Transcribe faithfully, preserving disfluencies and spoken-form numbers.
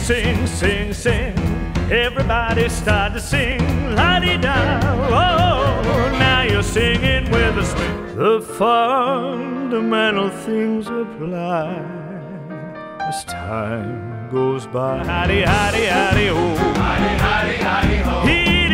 sing, sing, sing. Everybody start to sing, la-di-da. Oh, now you're singing with us. The fundamental things apply as time goes by. Howdy, howdy, howdy, oh. Howdy, howdy, howdy, ho.